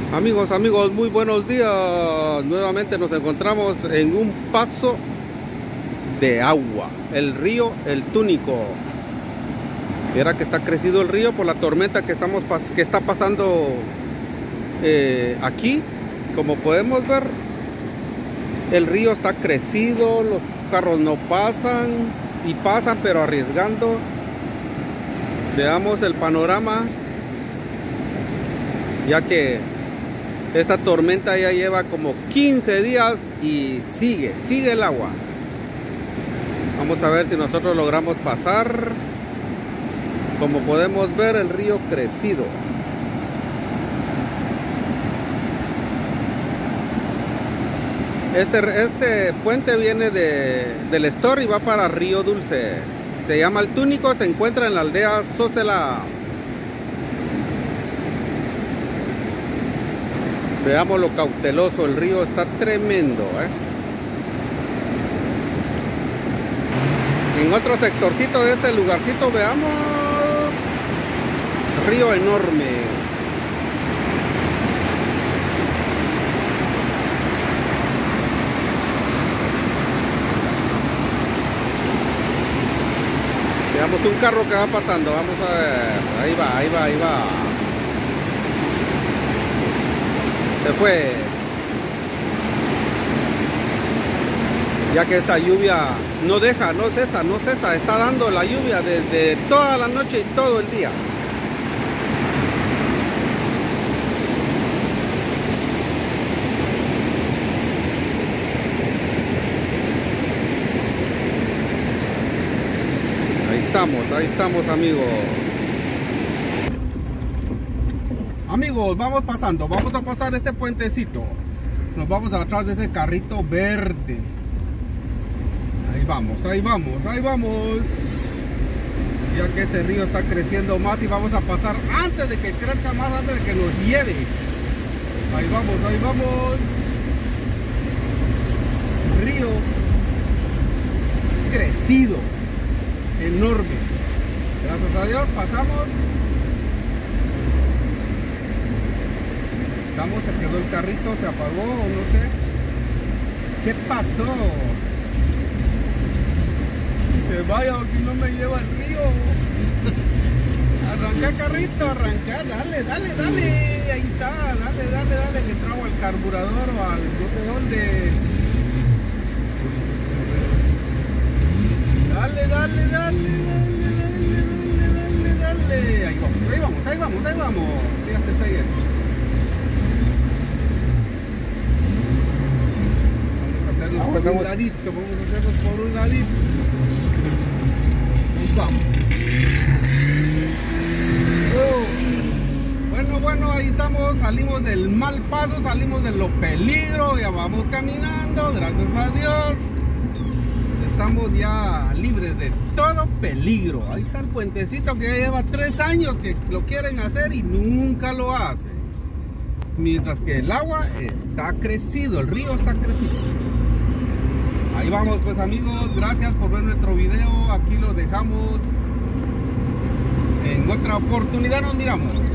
Amigos, muy buenos días. Nuevamente nos encontramos en un paso de agua, el río El Túnico. Mira que está crecido el río por la tormenta que está pasando aquí. Como podemos ver, el río está crecido, los carros no pasan y pasan pero arriesgando. Veamos el panorama, ya que esta tormenta ya lleva como 15 días y sigue el agua. Vamos a ver si nosotros logramos pasar. Como podemos ver, el río crecido. Este puente viene del Store y va para Río Dulce. Se llama El Túnico, se encuentra en la aldea Sosela. Veamos lo cauteloso, el río está tremendo, En otro sectorcito de este lugarcito veamos río enorme. Veamos un carro que va pasando, vamos a ver, ahí va. Se fue. Ya que esta lluvia no cesa, está dando la lluvia desde toda la noche y todo el día. Ahí estamos amigos, vamos a pasar este puentecito. Nos vamos atrás de ese carrito verde. Ahí vamos. Ya que este río está creciendo más y vamos a pasar antes de que crezca más, antes de que nos lleve. Ahí vamos. Río crecido, enorme. Gracias a Dios pasamos. Se quedó el carrito, se apagó o no sé. ¿Qué pasó? Que vaya o si no me lleva el río. Arranca carrito, arranca, dale. Ahí está, dale. Le trago al carburador o al no sé dónde. Dale. Ahí vamos. Ya se está yendo. Vamos a hacerlos por un ladito. Vamos. Bueno, ahí estamos, salimos del mal paso, salimos de lo peligro, ya vamos caminando, gracias a Dios. Estamos ya libres de todo peligro. Ahí está el puentecito que ya lleva 3 años que lo quieren hacer y nunca lo hacen. Mientras que el agua está crecido, el río está crecido. Ahí vamos pues amigos, gracias por ver nuestro video, aquí lo dejamos. En otra oportunidad nos miramos.